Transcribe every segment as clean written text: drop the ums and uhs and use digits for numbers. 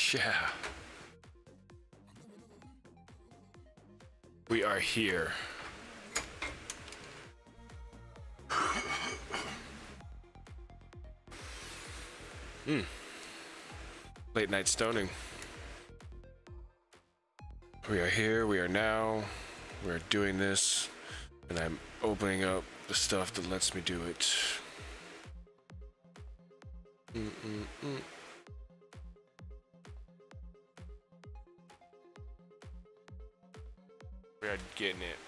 Yeah. We are here. Late night stoning. We are here, we are now, we are doing this, and I'm opening up the stuff that lets me do it. We are getting it.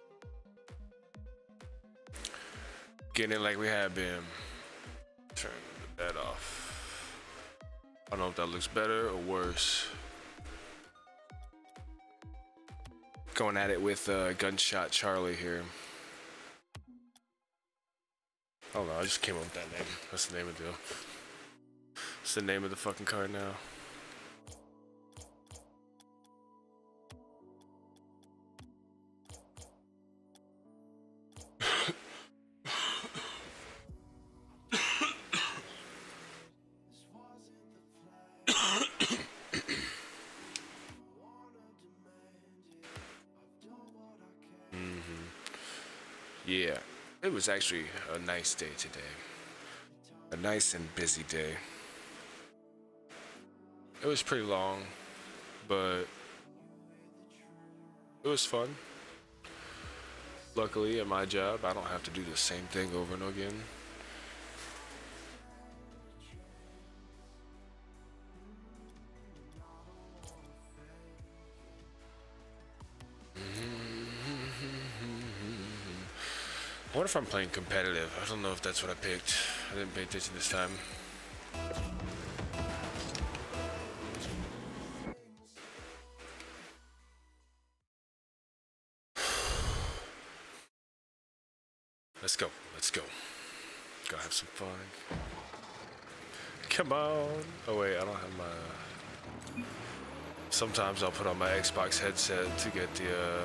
Getting it like we have been. Turn that off. I don't know if that looks better or worse. Going at it with Gunshot Charlie here. Oh no, I just came up with that name. That's the name of the deal. It's the name of the fucking card now. Yeah, it was actually a nice day today. A nice and busy day. It was pretty long, but it was fun. Luckily, at my job, I don't have to do the same thing over and over again. I wonder if I'm playing competitive. I don't know if that's what I picked. I didn't pay attention this time. Let's go. Let's go. Go have some fun. Come on. Oh wait, I don't have my... Sometimes I'll put on my Xbox headset to get the...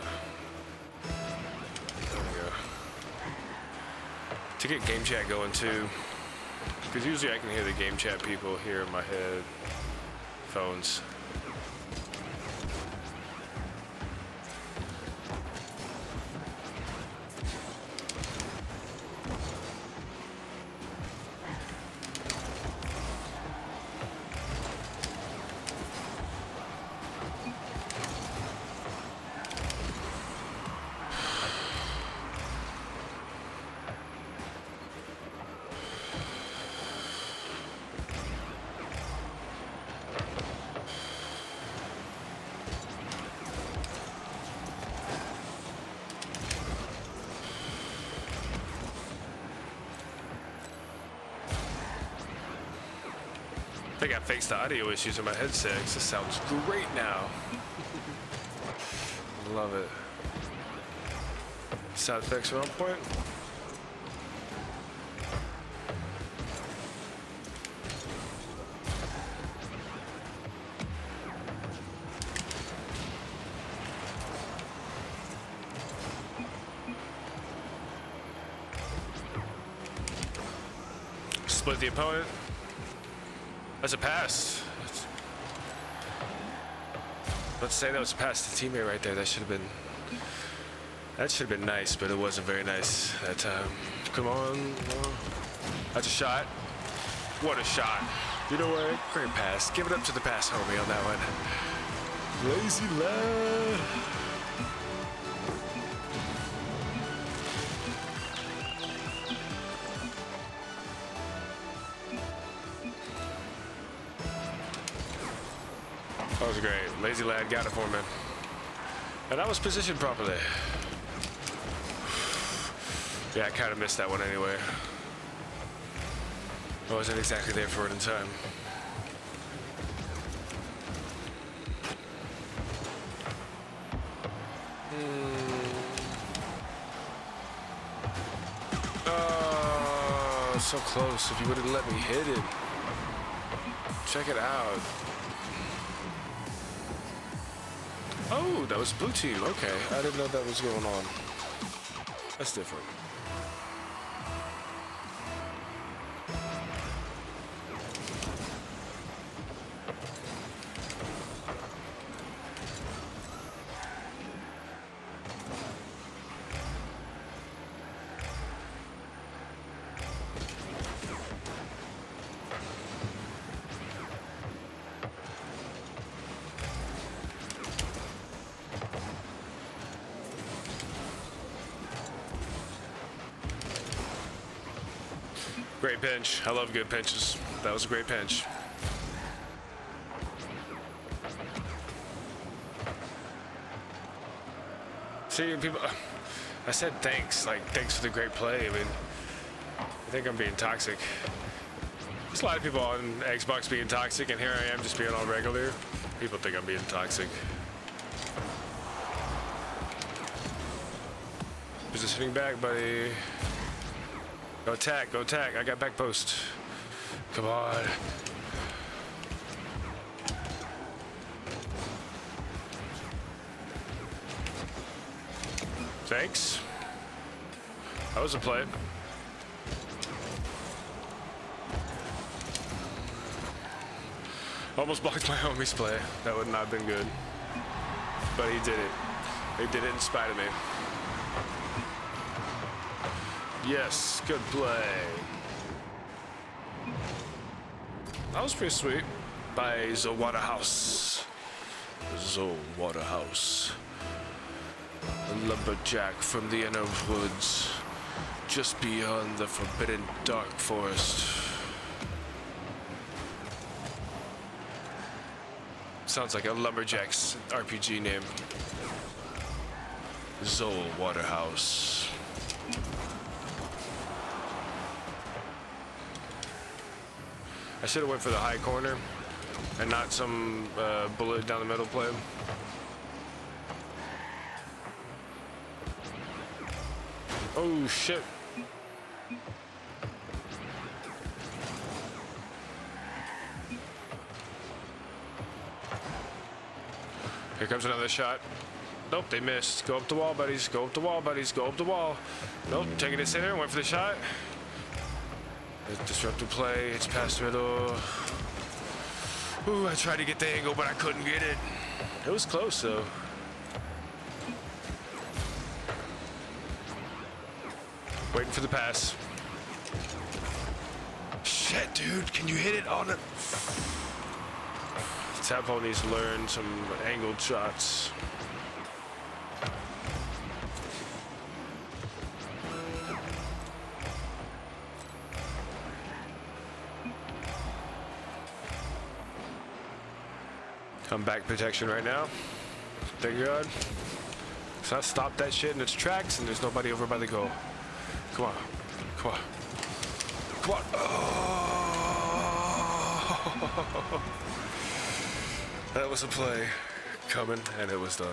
There we go. To get game chat going too, because usually I can hear the game chat people here in my headphones. I think I fixed the audio issues in my headset. This sounds great now. Love it. Sound effects are on point. Split the opponent. That's a pass. Let's say that was a pass to teammate right there. That should have been nice, but it wasn't very nice that time. Come on. That's a shot. What a shot. You know what? Great pass. Give it up to the pass homie on that one. Lazy lad. That was great. Lazy lad got it for me. And I was positioned properly. Yeah, I kind of missed that one anyway. I wasn't exactly there for it in time. Oh, so close. If you would have let me hit it. Check it out. Oh, that was blue team. Okay, I didn't know that was going on. That's different. Great pinch. I love good pinches. That was a great pinch. See, people, I said thanks, like thanks for the great play. I mean, I think I'm being toxic. There's a lot of people on Xbox being toxic, and here I am just being all regular. People think I'm being toxic. Positioning back, buddy. Go attack, go attack. I got back post. Come on. Thanks. That was a play. Almost blocked my homie's play. That would not have been good. But he did it. He did it in spite of me. Yes, good play. That was pretty sweet. By Zoe Waterhouse. Zoe Waterhouse. A lumberjack from the inner woods. Just beyond the forbidden dark forest. Sounds like a lumberjack's RPG name. Zoe Waterhouse. I should have went for the high corner and not some bullet down the middle play. Oh shit. Here comes another shot. Nope, they missed. Go up the wall, buddies. Go up the wall, buddies. Go up the wall. Nope, taking it center. Went for the shot. Disruptive play. It's past the middle. Ooh, I tried to get the angle, but I couldn't get it. It was close, though. Waiting for the pass. Shit, dude. Can you hit it on it? Tadpole needs to learn some angled shots. I'm back protection right now. Thank God. So I stopped that shit in its tracks and there's nobody over by the goal. Come on. Come on. Come on. Oh. That was a play coming and it was done.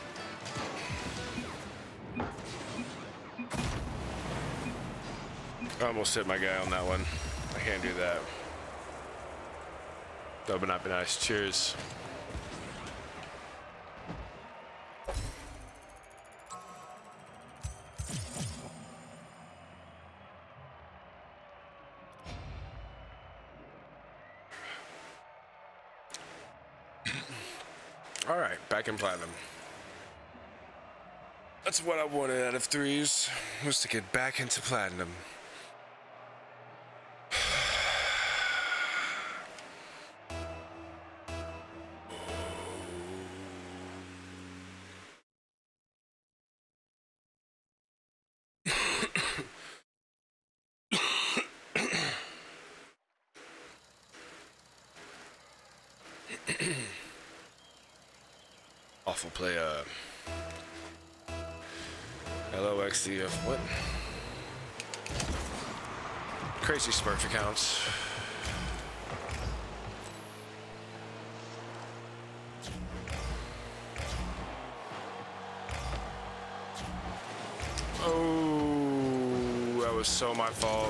I almost hit my guy on that one. I can't do that. That would not be nice. Cheers. All right, back in platinum. That's what I wanted out of threes, was to get back into platinum. Awful play, LOXDF, what? Crazy Smurf accounts. Oh, that was so my fault.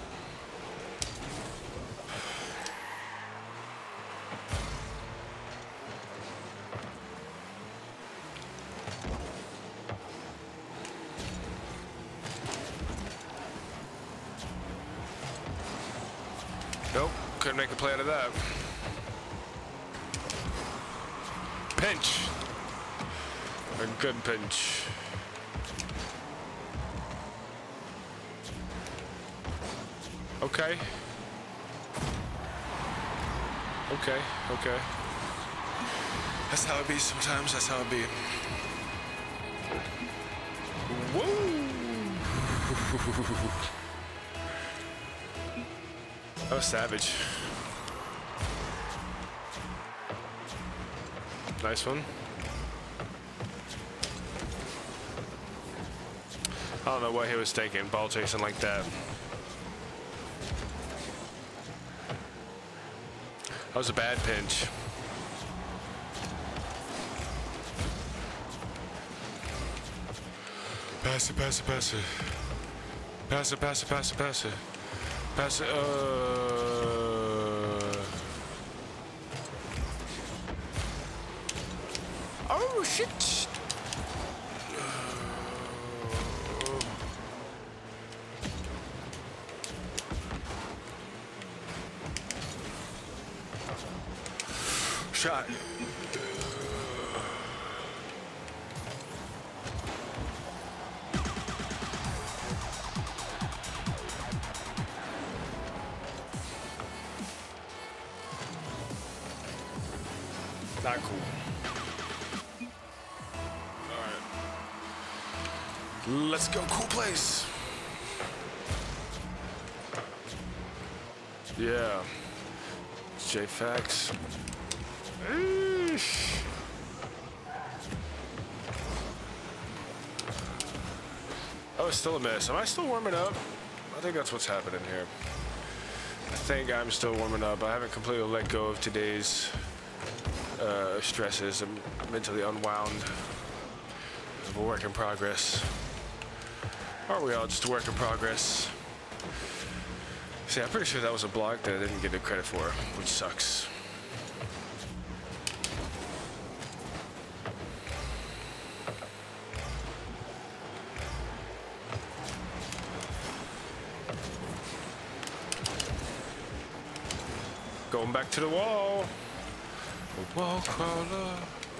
Nope, couldn't make a play out of that. Pinch. A good pinch. Okay. Okay, okay. That's how it be sometimes, that's how it be. Woo! That was savage. Nice one. I don't know what he was thinking, ball chasing like that. That was a bad pinch. Pass it, pass it, pass it. Pass it, pass it, pass it, pass it. Pass it, Oh, shit. Shot. Not cool. All right. Let's go, cool place. Yeah. J-Fax. Oh, it's still a miss. Am I still warming up? I think that's what's happening here. I think I'm still warming up. I haven't completely let go of today's stresses. I'm mentally unwound. I'm a work in progress. Aren't we all just a work in progress? See, I'm pretty sure that was a block that I didn't get the credit for, which sucks. Going back to the wall. A wall crawler.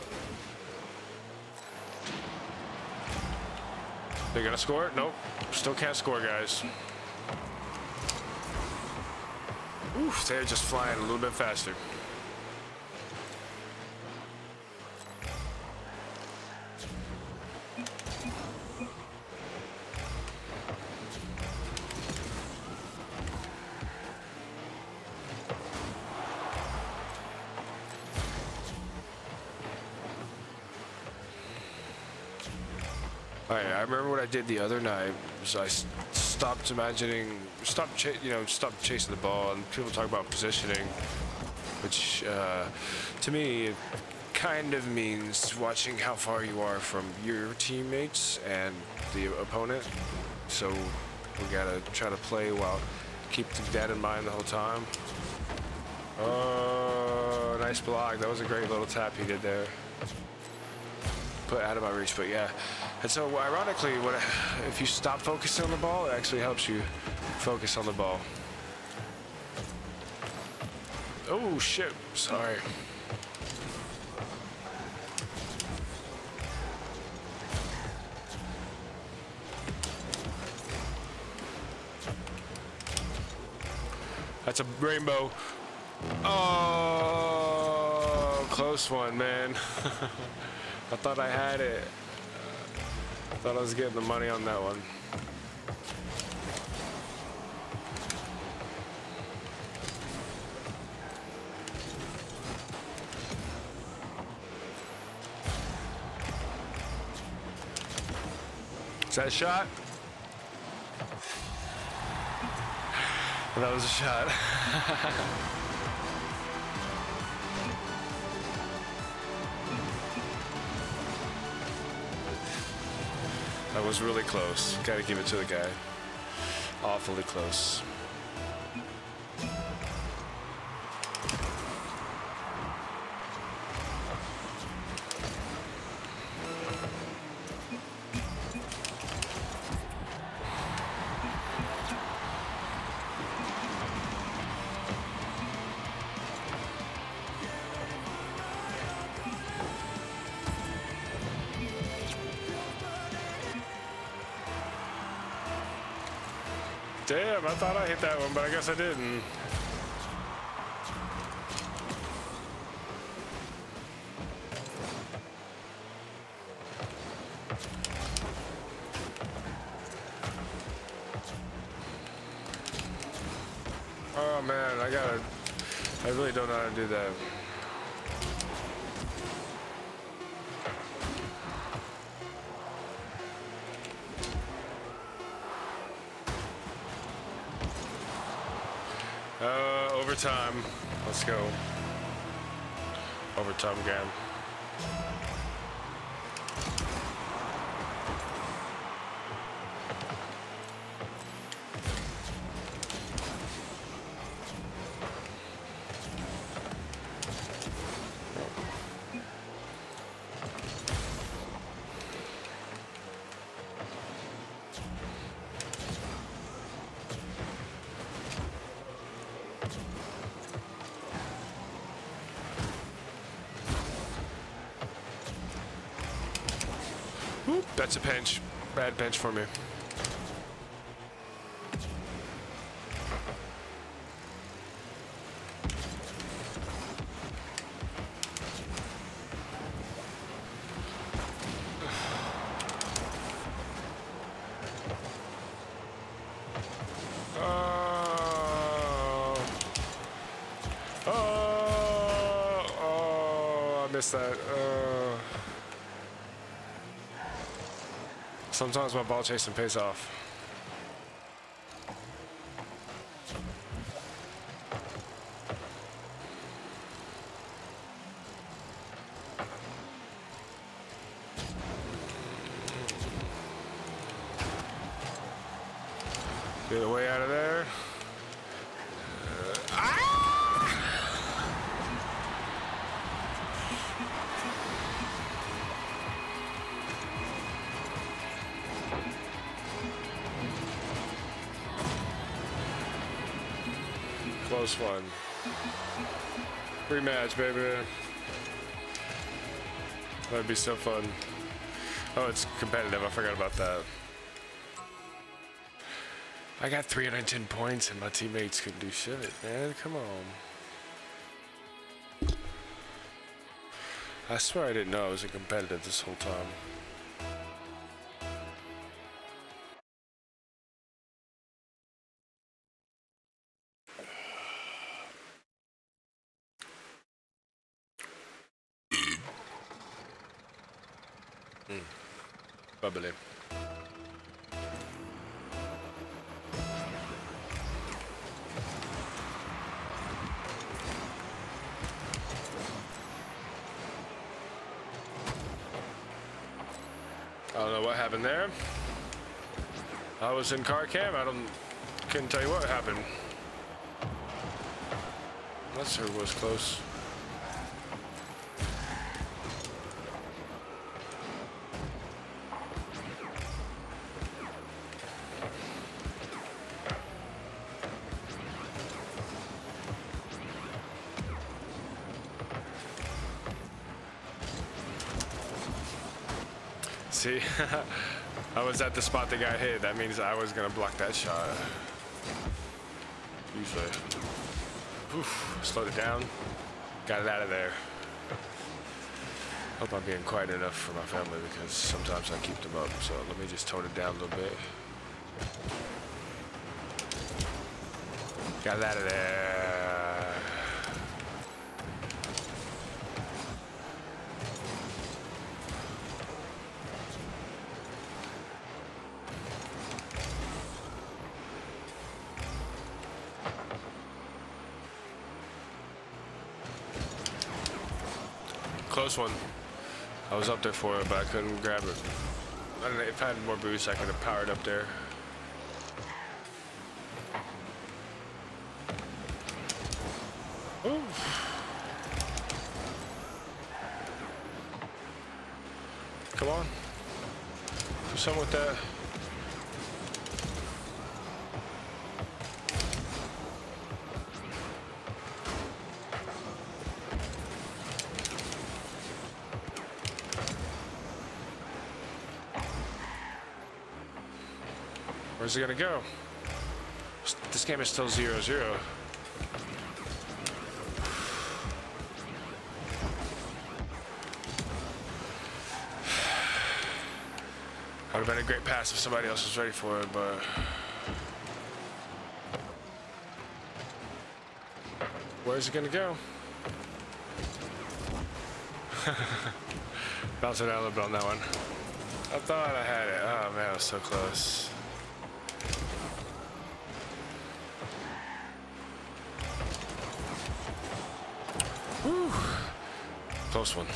They're gonna score it? Nope. Still can't score, guys. Oof, they're just flying a little bit faster. I remember what I did the other night was I stopped chasing the ball, and people talk about positioning, which to me it kind of means watching how far you are from your teammates and the opponent. So we gotta try to play while keeping that in mind the whole time. Oh, nice block. That was a great little tap he did there. Put out of my reach, but yeah. And so ironically, if you stop focusing on the ball, it actually helps you focus on the ball. Oh shit, sorry. That's a rainbow. Oh, close one, man. I thought I had it. I thought I was getting the money on that one. Is that a shot? That was a shot. That was really close. Gotta give it to the guy. Awfully close. Damn, I thought I hit that one, but I guess I didn't. Oh man, I really don't know how to do that. Overtime. Let's go. Overtime again. Oop, that's a pinch. Bad pinch for me. I missed that. Sometimes my ball chasing pays off. Get away out of there. Close one. Rematch, baby. That'd be so fun. Oh, it's competitive. I forgot about that. I got 310 points and my teammates couldn't do shit, man. Come on. I swear I didn't know I was competitive this whole time. Bubbly. I don't know what happened there. I was in car cam. Couldn't tell you what happened. That sure was close. See, I was at the spot that got hit. That means I was gonna block that shot. Usually. Oof, slowed it down. Got it out of there. Hope I'm being quiet enough for my family because sometimes I keep them up. So let me just tone it down a little bit. Got it out of there. Close one. I was up there for it, but I couldn't grab it. I don't know, if I had more boost, I could have powered up there. Ooh. Come on. Do something with that. Where's it gonna go? This game is still 0-0. Would have been a great pass if somebody else was ready for it, but Where's it gonna go? Bouncing out a little bit on that one. I thought I had it. Oh man, I was so close. Whew. Close one.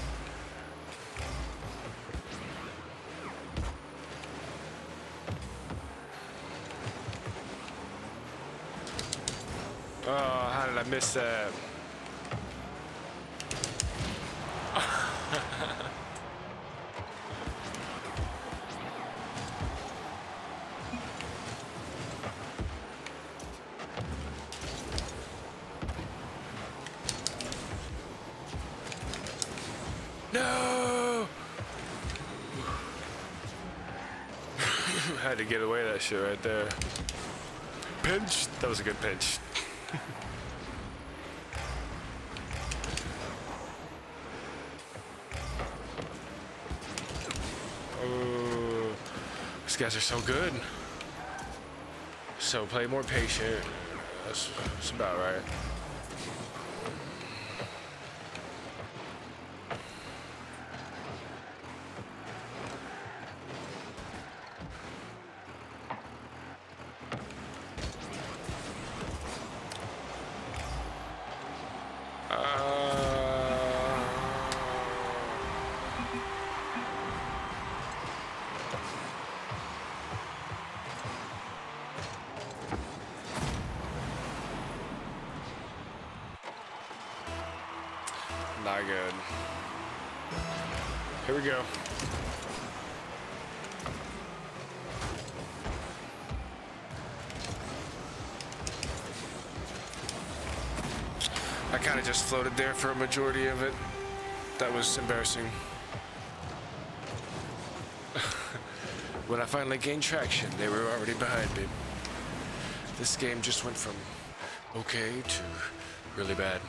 Oh, how did I miss that? No! Had to get away that shit right there. Pinch. That was a good pinch. Oh, these guys are so good. So play more patient. That's about right. Not good. Here we go. I kind of just floated there for a majority of it. That was embarrassing. When I finally gained traction, they were already behind me. This game just went from okay to really bad.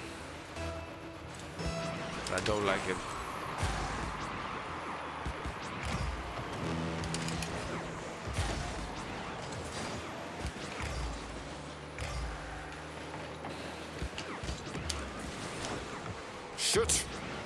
I don't like it. Shoot!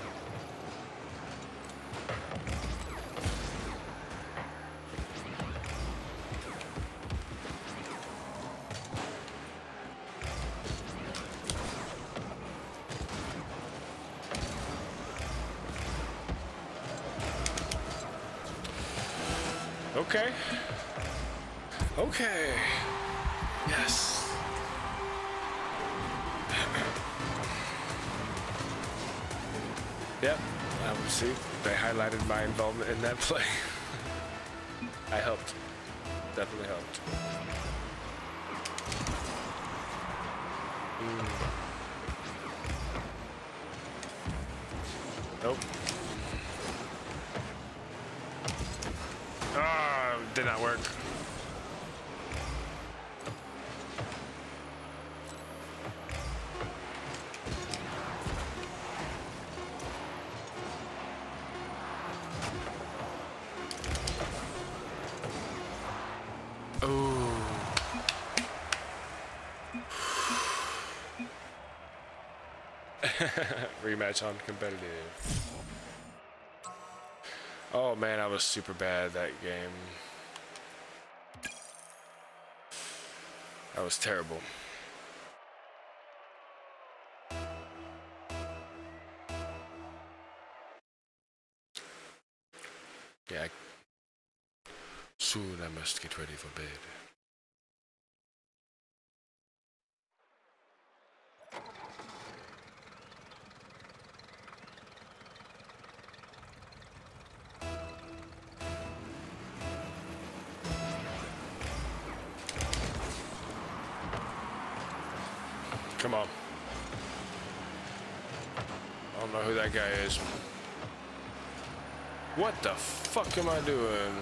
Okay. Okay. Yes. Yep. See, they highlighted my involvement in that play. I helped. Definitely helped. Nope. Ah, did not work. Rematch on competitive. Oh man, I was super bad that game. That was terrible. Yeah. Soon I must get ready for bed. Come on. I don't know who that guy is. What the fuck am I doing?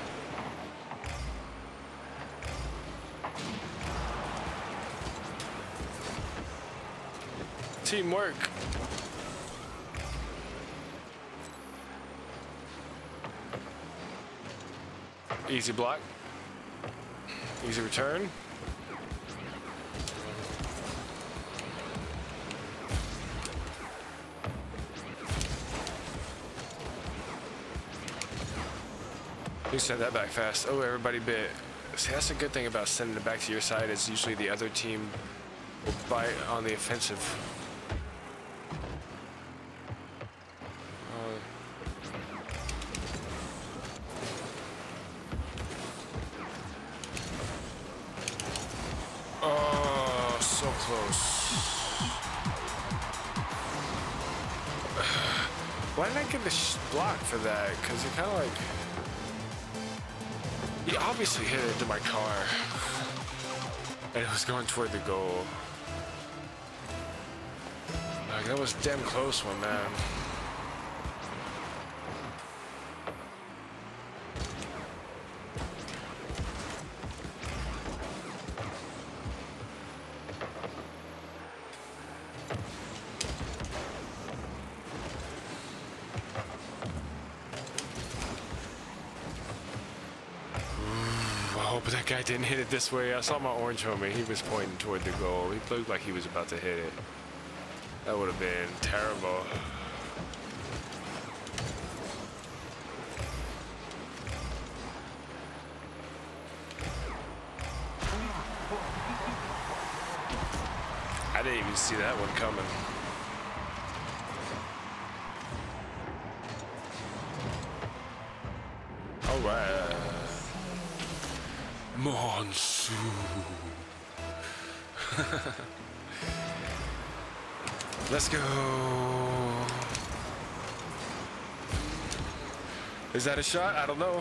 Teamwork. Easy block. Easy return. You send that back fast. Oh, everybody bit. See, that's a good thing about sending it back to your side is usually the other team will bite on the offensive. Oh, so close. Why did I get the block for that? Because it kind of like... He obviously hit it into my car. And it was going toward the goal. Like, that was a damn close one, man. But that guy didn't hit it this way. I saw my orange homie. He was pointing toward the goal. He looked like he was about to hit it. That would have been terrible. I didn't even see that one coming. All right. Monsoon. Let's go. Is that a shot? I don't know.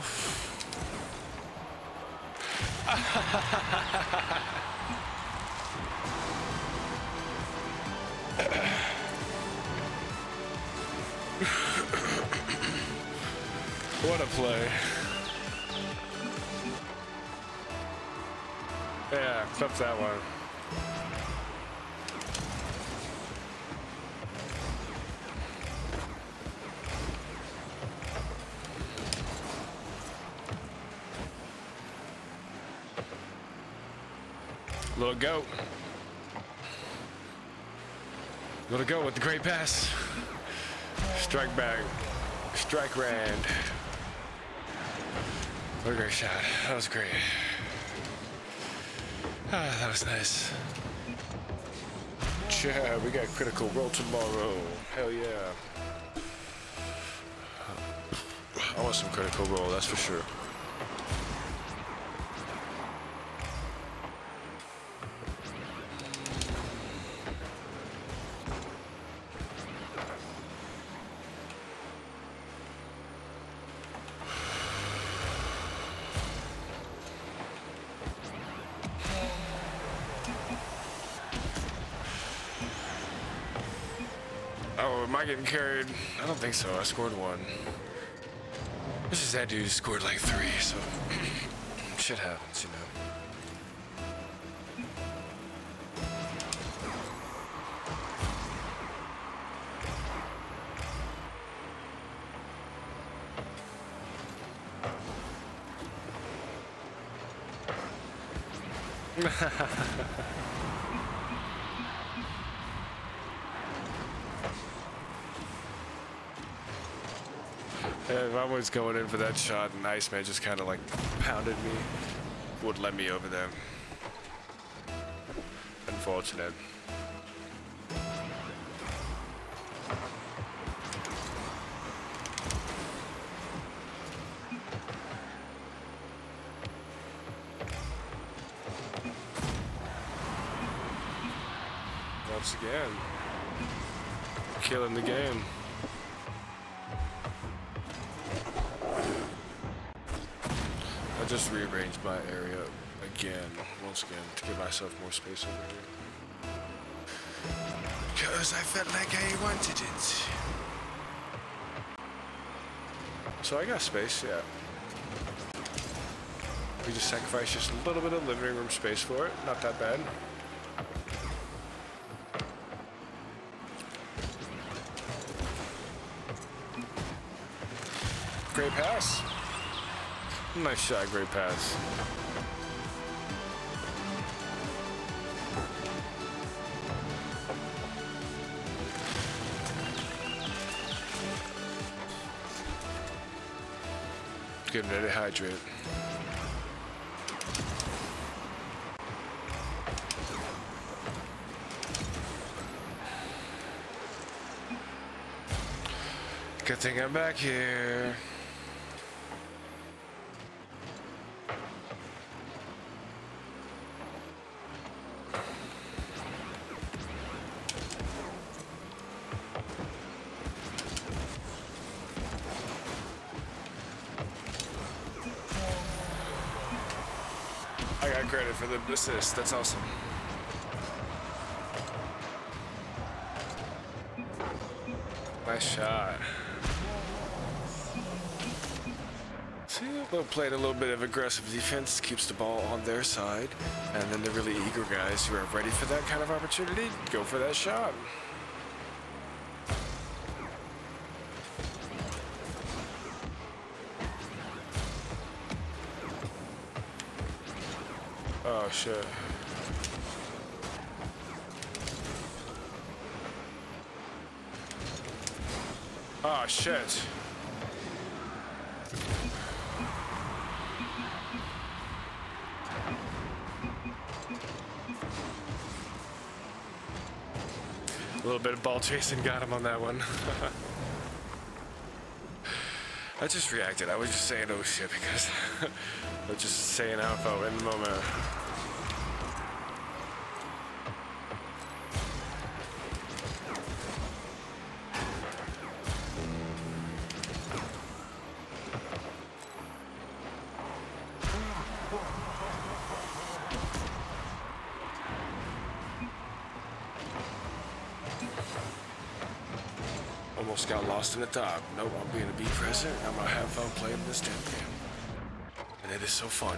What a play. Yeah, clip that one. Little goat. Little goat with the great pass. Strike back. Strike Rand. What a great shot. That was great. Ah, that was nice. Yeah, we got Critical Role tomorrow. Hell yeah. I want some Critical Role, that's for sure. Oh, am I getting carried? I don't think so. I scored one. It's just that dude scored like 3, so shit happens, you know. If I was going in for that shot and Iceman just kind of like pounded me, would let me over there. Unfortunate. Once again, killing the game. I just rearranged my area once again, to give myself more space over here. Because I felt like I wanted it. So I got space, yeah. We just sacrificed just a little bit of living room space for it. Not that bad. Great pass. Nice shot, great pass. Good, let it hydrate. Good thing I'm back here. I got credit for the assist. That's awesome. Nice shot. See, they'll play a little bit of aggressive defense, keeps the ball on their side, and then the really eager guys who are ready for that kind of opportunity go for that shot. Oh shit. Oh shit. A little bit of ball chasing got him on that one. I just reacted. I was just saying oh shit because I was just saying how I felt in the moment. Almost got lost in the top. Nope, I'm being a be present. I'm gonna have fun playing this damn game. And it is so fun.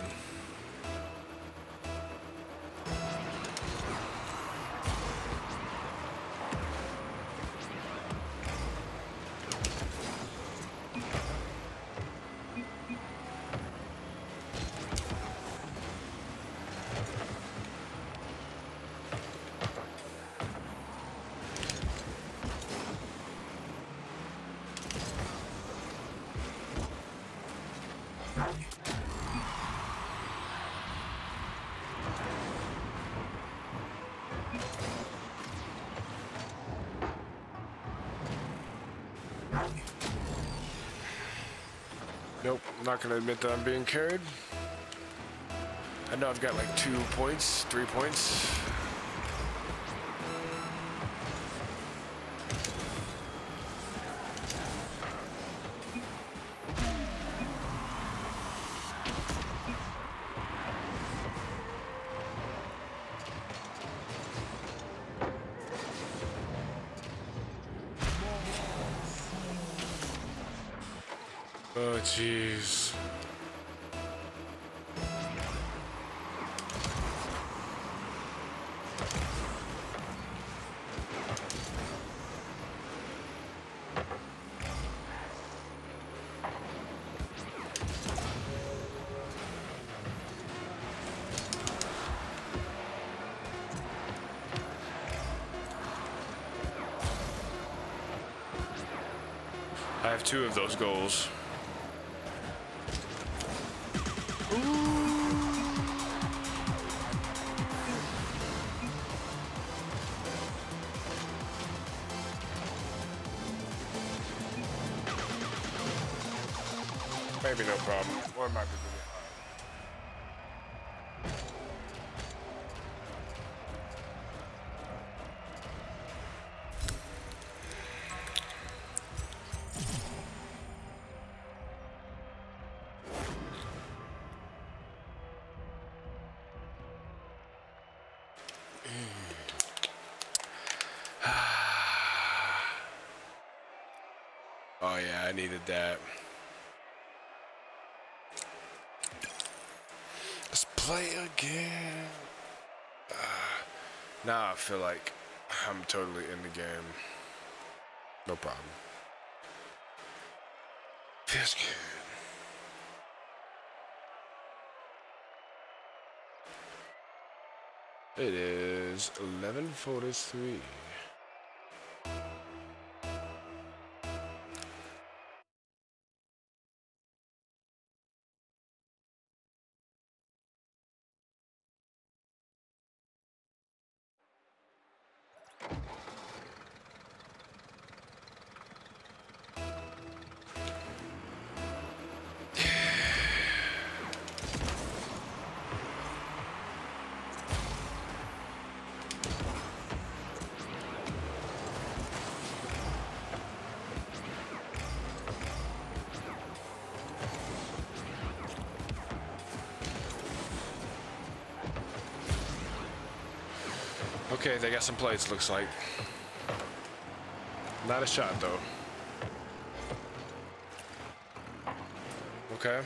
Nope, I'm not gonna admit that I'm being carried. I know I've got like 2 points, 3 points. Oh, jeez. I have 2 of those goals. Maybe no problem. Or it might be really hard. Oh yeah, I needed that. Let's play again. Now I feel like I'm totally in the game. No problem. Feels good. It is 11:43. Okay, they got some plates, looks like. Not a shot, though. Okay.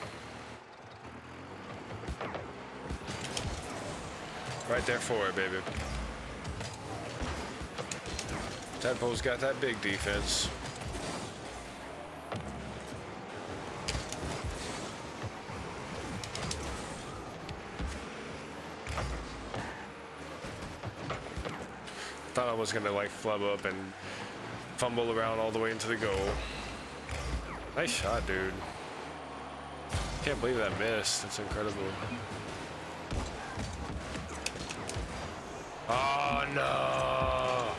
Right there for it, baby. Tadpole's got that big defense. Thought I was gonna like flub up and fumble around all the way into the goal. Nice shot, dude. Can't believe that missed. That's incredible. Oh no!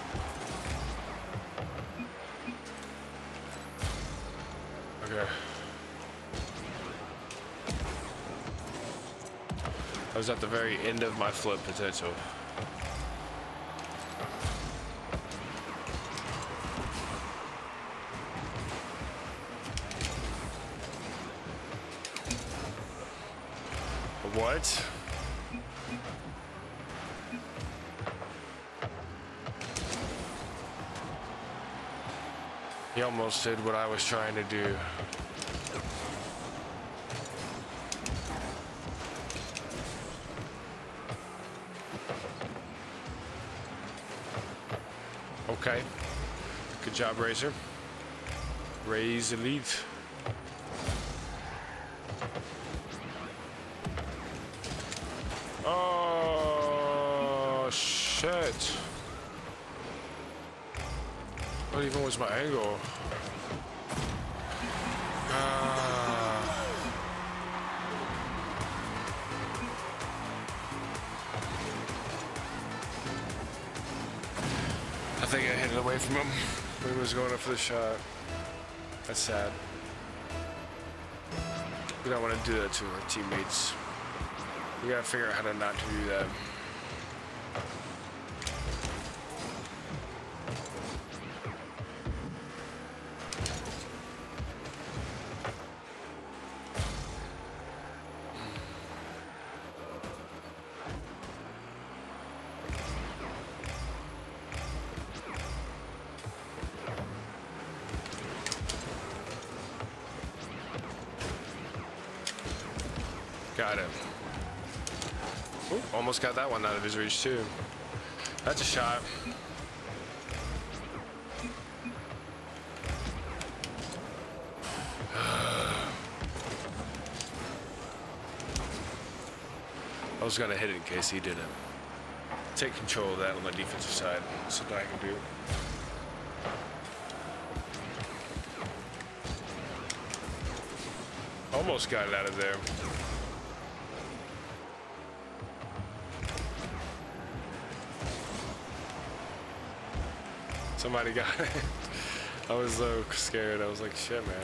Okay. I was at the very end of my flip potential. What? He almost did what I was trying to do. Okay. Good job, Razor. Raise Elite. Oh, shit. What even was my angle? I think I hit it away from him when he was going up for the shot. That's sad. We don't want to do that to our teammates. We gotta figure out how to not to do that. Got him. Ooh, almost got that one out of his reach too. That's a shot. I was gonna hit it in case he didn't. Take control of that on the defensive side. Something I can do. Almost got it out of there. Somebody got it. I was so scared. I was like, shit, man.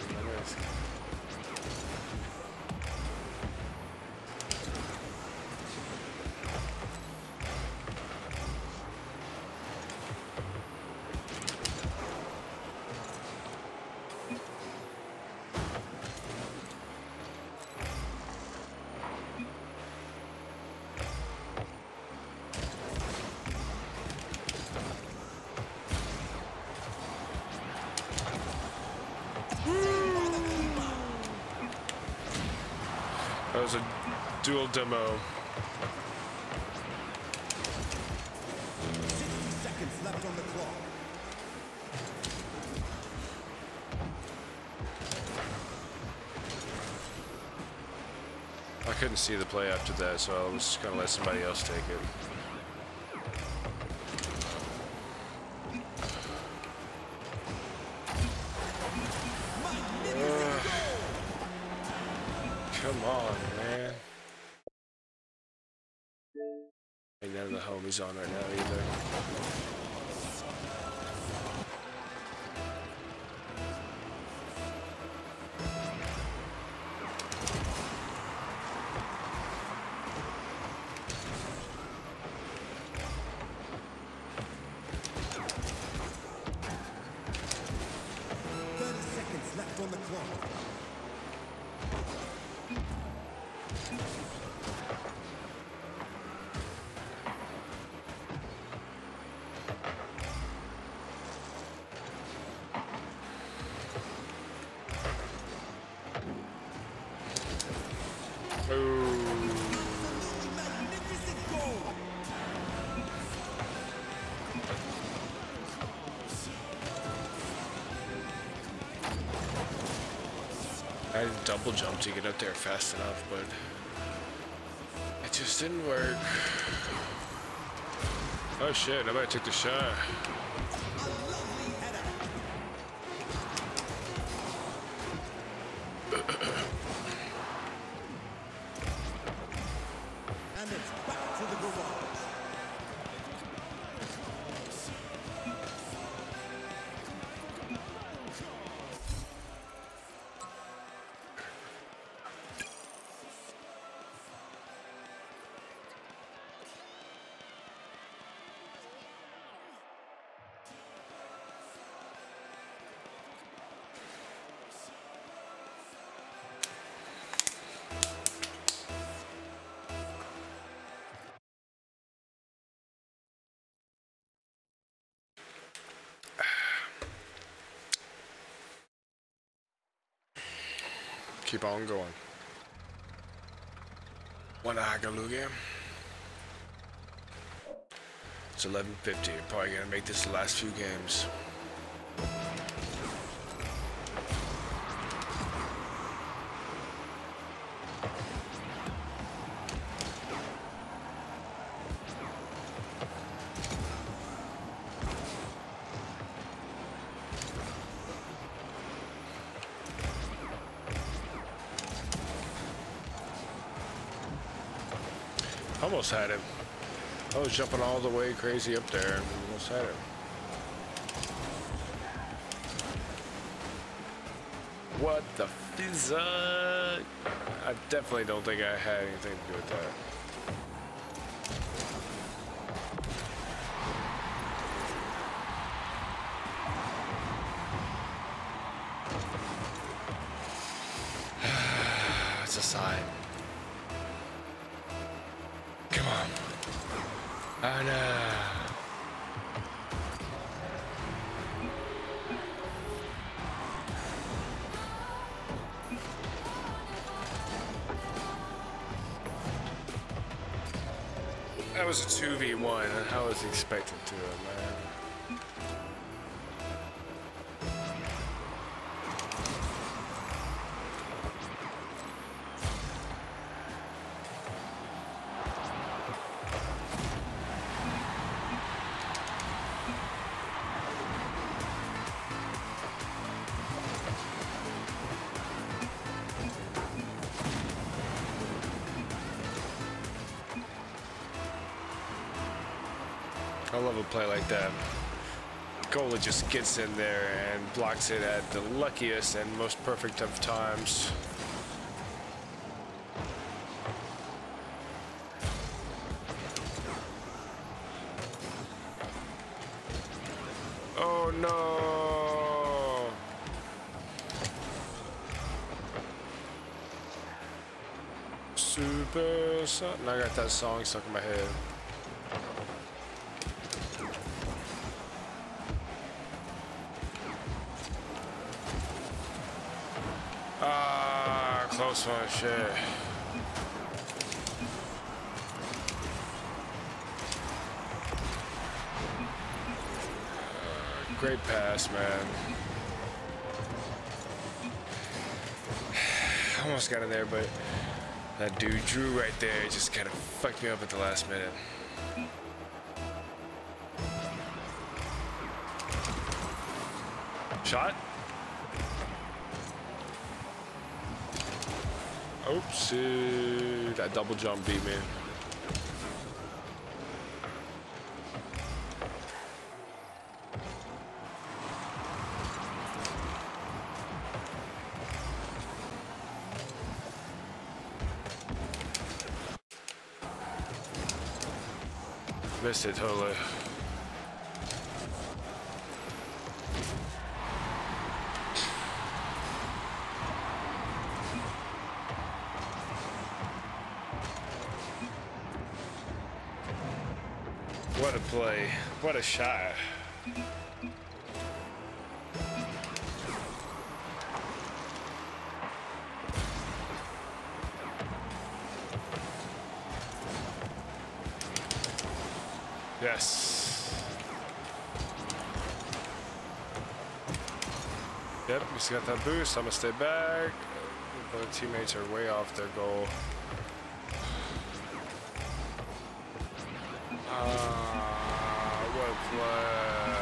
That was a dual demo. 60 seconds left on the clock. I couldn't see the play after that, so I was just gonna let somebody else take it. Come on, man. Ain't none of the homies on right now either. Left on the clock. I double jumped to get up there fast enough, but it just didn't work. Oh shit, nobody took the shot. And it's back to the garage. Keep on going. One Hagaluga. It's 11:50. Probably gonna make this the last few games. Almost had him. I was jumping all the way crazy up there and almost had him. What the fizza? I definitely don't think I had anything to do with that. It's a sign. Come on. Oh no. That was a 2v1, and I was expected to, man. I love a play like that. Goalie just gets in there and blocks it at the luckiest and most perfect of times. Oh no! Super something. I got that song stuck in my head. Close one, shit. Great pass, man. Almost got in there, but that dude Drew right there just kind of fucked me up at the last minute. Shot? Oopsie, that double jump beat me. Missed it totally. What a play. What a shot. Yes. Yep, he's got that boost. I'm gonna stay back. Other teammates are way off their goal. What play?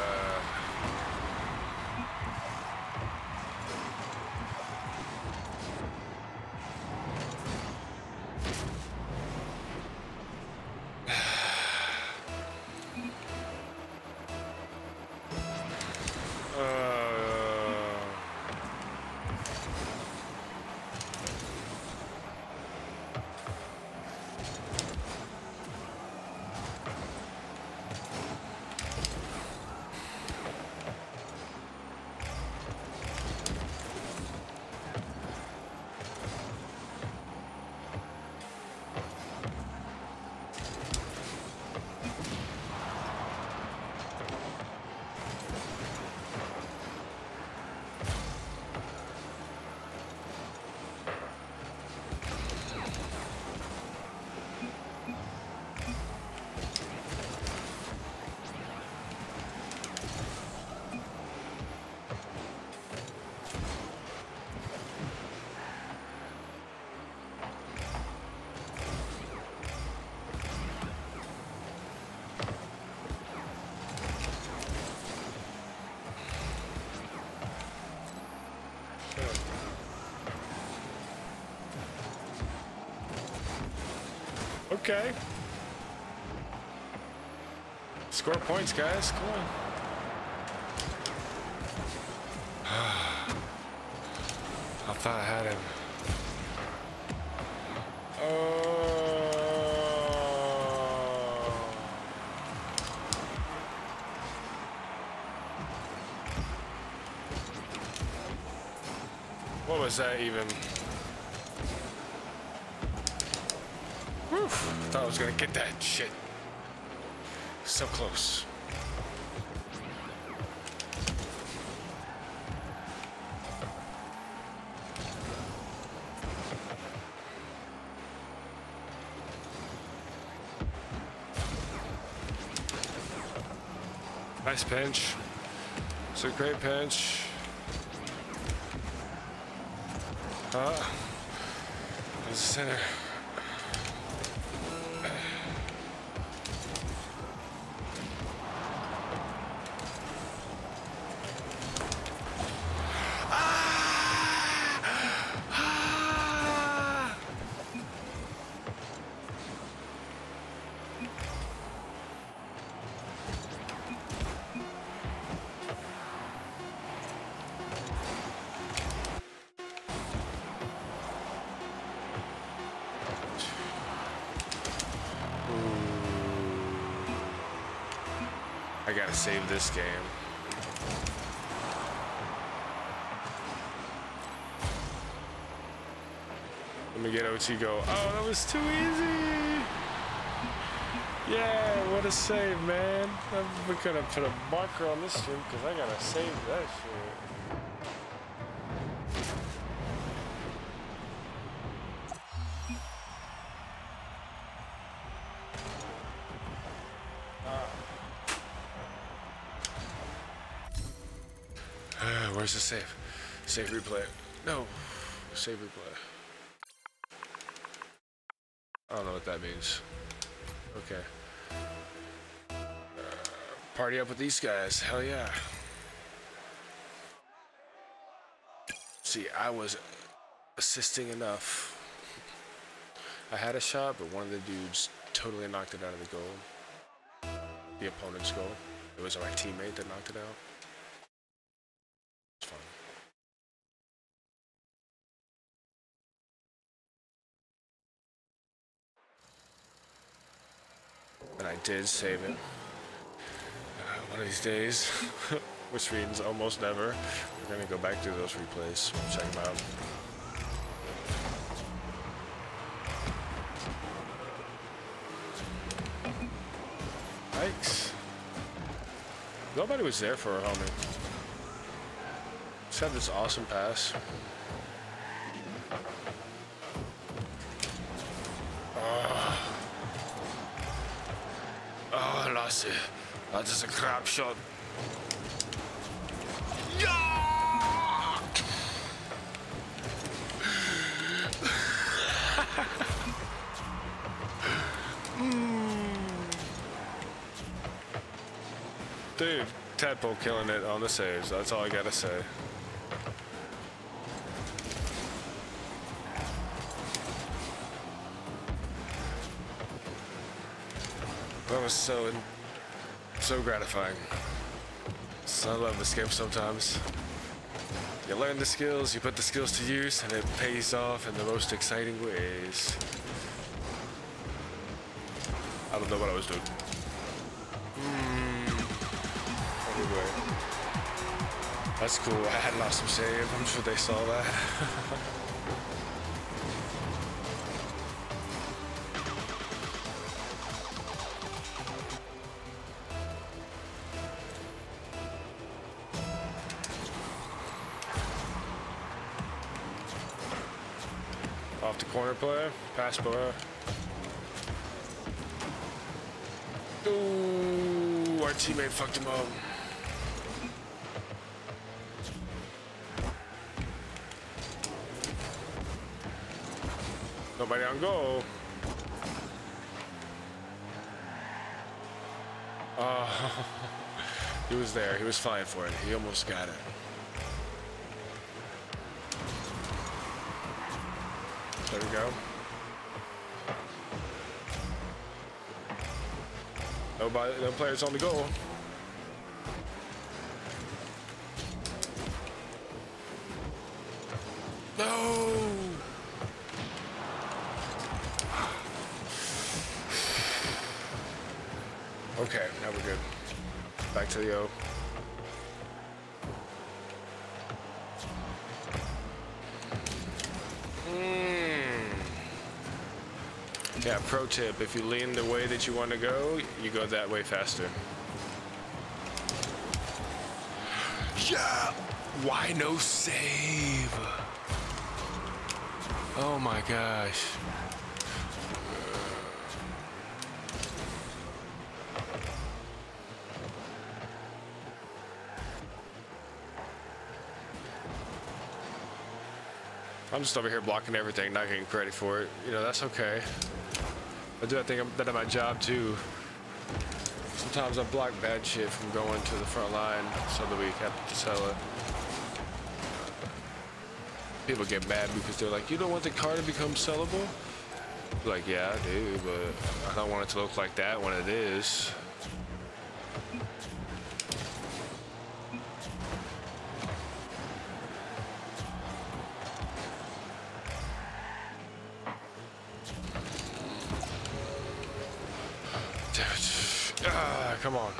Okay. Score points, guys. Come on. I thought I had him. What was that even? Whew. Thought I was gonna get that shit. So close. Nice pinch. It's a great pinch. There's the center. I gotta save this game. Let me get OT go. Oh, that was too easy. Yeah, what a save, man. I'm gonna put a marker on this stream because I gotta save that shit. Where's the save? Save replay. No. Save replay. I don't know what that means. Okay. Party up with these guys. Hell yeah. See, I was assisting enough. I had a shot, but one of the dudes totally knocked it out of the goal. The opponent's goal. It was my teammate that knocked it out. It's fun. And I did save it. One of these days, which means almost never, we're gonna go back through those replays, check them out. Yikes. Nobody was there for a homie. Just had this awesome pass. Oh, I lost it. That's just a crap shot. Yeah! Dude, Tadpole killing it on the saves. That's all I gotta say. That was so gratifying. So I love this game sometimes. You learn the skills, you put the skills to use, and it pays off in the most exciting ways. I don't know what I was doing. Anyway. That's cool. I had lost some save. I'm sure they saw that. Off the corner player, pass player. Ooh, our teammate fucked him up. Nobody on goal. He was there. He was flying for it. He almost got it. There we go. No players on the goal. No. Okay, now we're good. Back to the O. Yeah, pro tip, if you lean the way that you want to go, you go that way faster. Yeah! Why no save? Oh my gosh. I'm just over here blocking everything, not getting credit for it. You know, that's okay. I do think that at my job too. Sometimes I block bad shit from going to the front line so that we have to sell it. People get mad because they're like, you don't want the car to become sellable? Like, yeah, I do, but I don't want it to look like that when it is. Come on.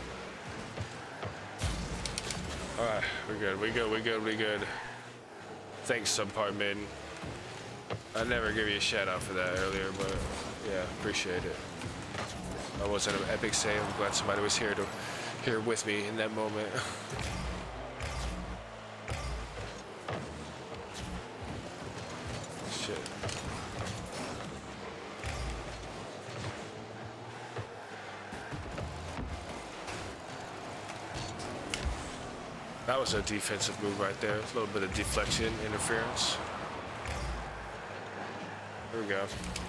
Alright, we're good. Thanks, subpar mid. I never gave you a shout out for that earlier, but yeah, appreciate it. I was at an epic save. I'm glad somebody was here with me in that moment. Shit. That was a defensive move right there. A little bit of deflection, interference. Here we go.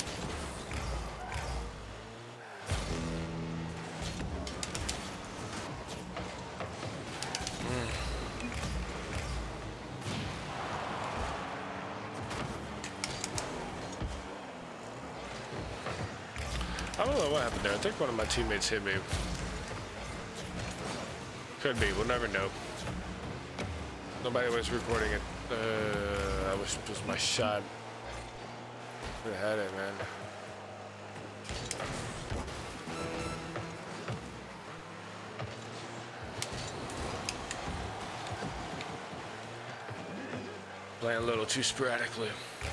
I don't know what happened there. I think one of my teammates hit me. Could be. We'll never know. Nobody was recording it. That was my shot. Could have had it, man. Playing a little too sporadically.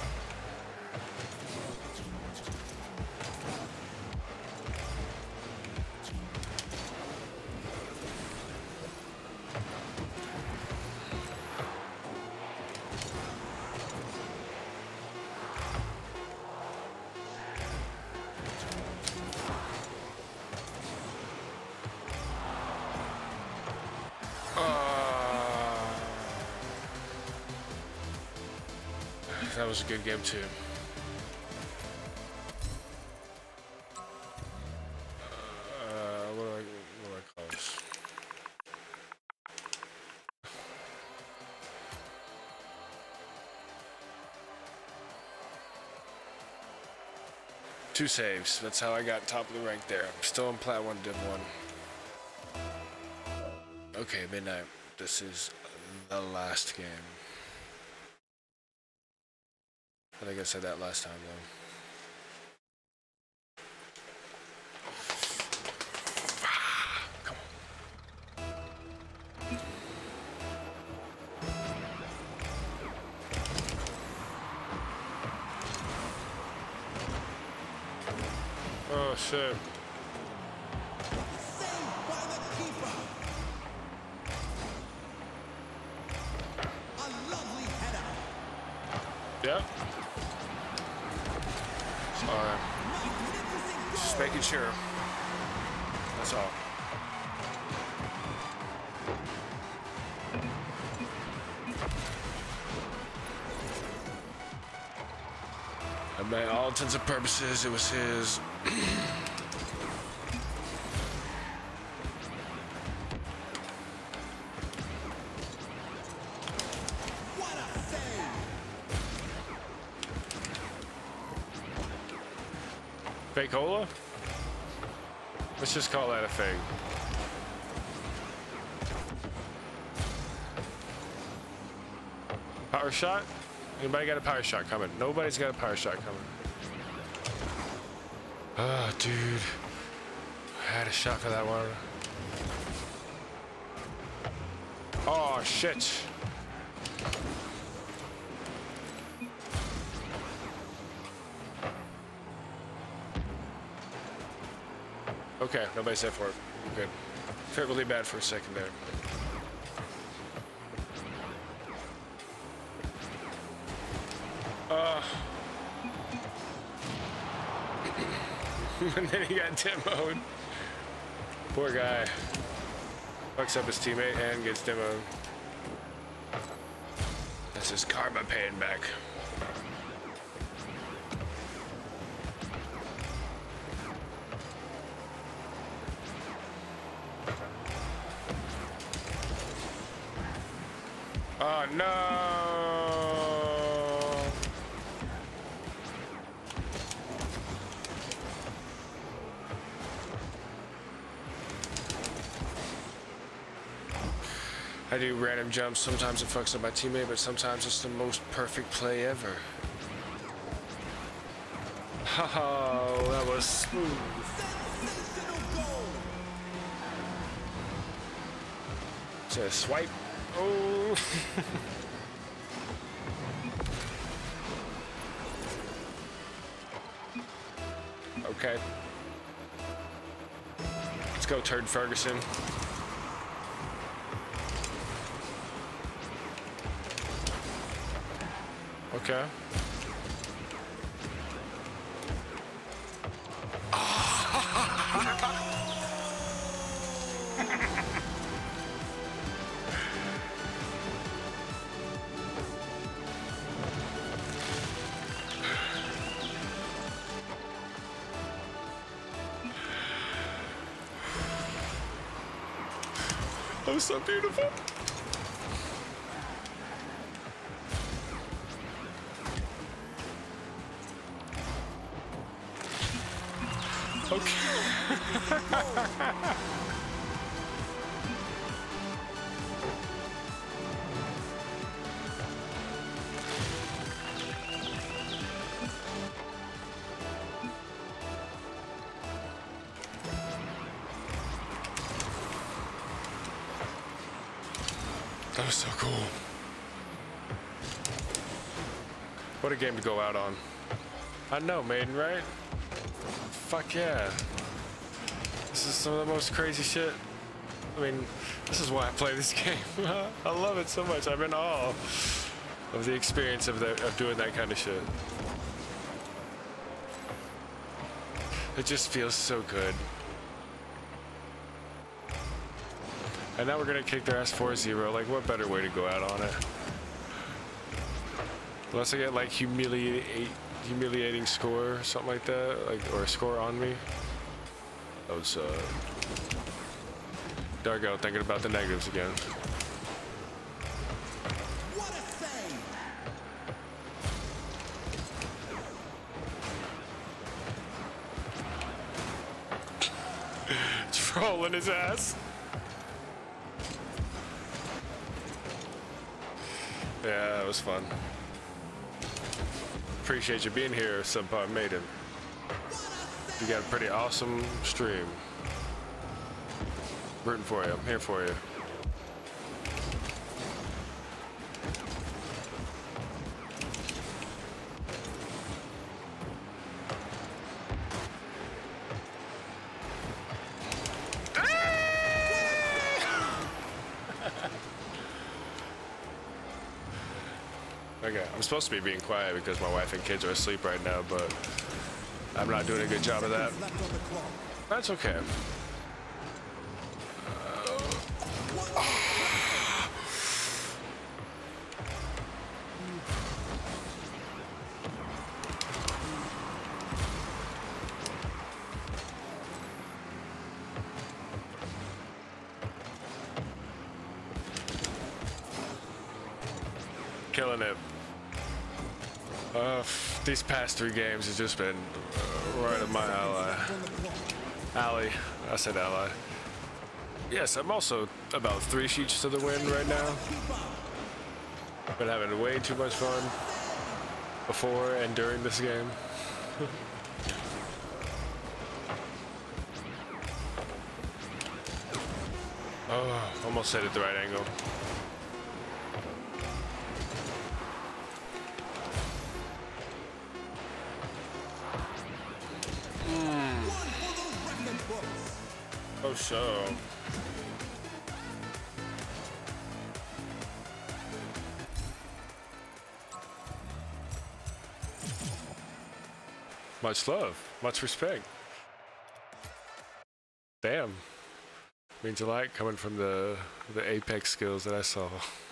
That was a good game too. What do I call this? 2 saves. That's how I got top of the rank there. I'm still in Plat 1, Div 1. Okay, midnight. This is the last game. I think I said that last time, though. Come on. Oh, shit. Saved by the keeper. A lovely header. Yep. Sorry. Magnificent goal. Just making sure. That's all. And by all intents and purposes, it was his. What a save. Fakeola? Let's just call that a fake. Power shot? Anybody got a power shot coming? Nobody's got a power shot coming. Oh, dude. I had a shot for that one. Oh, shit. Okay, nobody said for it. We're good. Felt really bad for a second there. And then he got demoed. Poor guy. Fucks up his teammate and gets demoed. That's his karma paying back. Oh no! I do random jumps. Sometimes it fucks up my teammate, but sometimes it's the most perfect play ever. Oh, that was smooth. Sensational goal. Just swipe. Oh. Okay. Let's go, Turd Ferguson. Okay. That was so beautiful. That was so cool. What a game to go out on. I know, Maiden, right? Fuck yeah. This is some of the most crazy shit. I mean, this is why I play this game. I love it so much. I'm in awe of the experience of doing that kind of shit. It just feels so good. And now we're gonna kick their ass 4-0. Like, what better way to go out on it? Unless I get like humiliating score or something like that, like, or a score on me. That was Dargo thinking about the negatives again. What a save. rolling his ass. Yeah, it was fun. Appreciate you being here, Subpar Maiden. You got a pretty awesome stream. Rooting for you. I'm here for you. Okay, I'm supposed to be being quiet because my wife and kids are asleep right now, but I'm not doing a good job of that. Left on the clock. That's okay. Killing it. These past 3 games has just been right up my alley. I said ally. Yes, I'm also about 3 sheets to the wind right now. Been having way too much fun before and during this game. Oh, almost hit it the right angle. Oh, so. Much love, much respect. Damn. Means a lot coming from the Apex skills that I saw.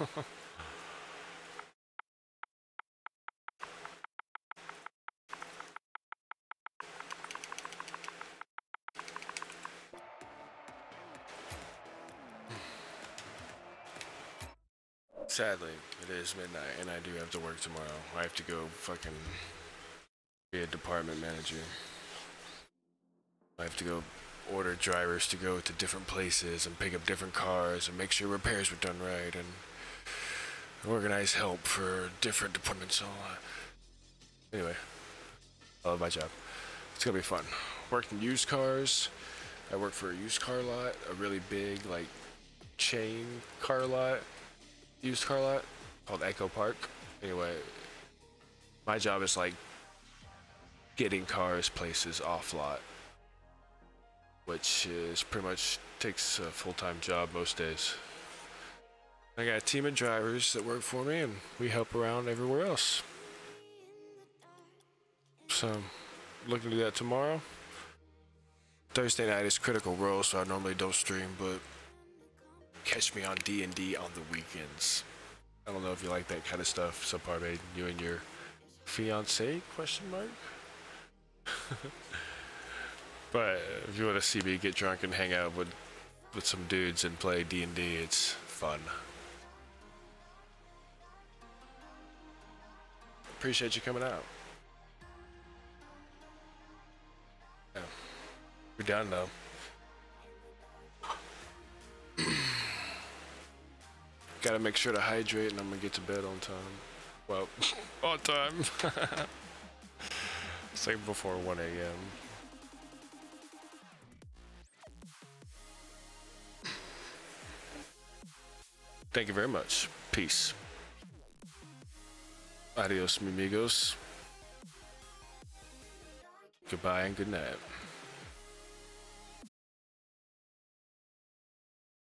Sadly, it is midnight and I do have to work tomorrow. I have to go fucking be a department manager. I have to go order drivers to go to different places and pick up different cars and make sure repairs were done right and organize help for different departments. So, anyway, I love my job. It's gonna be fun. Worked in used cars. I work for a used car lot, a really big, like, chain car lot. Used car lot called Echo Park. Anyway, my job is like getting cars places off lot, which is pretty much takes a full-time job most days. I got a team of drivers that work for me and we help around everywhere else. So, looking to do that tomorrow. Thursday night is Critical Role, so I normally don't stream, but catch me on D&D on the weekends. I don't know if you like that kind of stuff, Subpar Maiden, you and your fiance, question mark? But if you want to see me get drunk and hang out with some dudes and play D&D, it's fun. Appreciate you coming out. Yeah. We're done though. Gotta make sure to hydrate and I'm gonna get to bed on time. Well, on time. It's like before 1 a.m. Thank you very much. Peace. Adios, mi amigos. Goodbye and good night.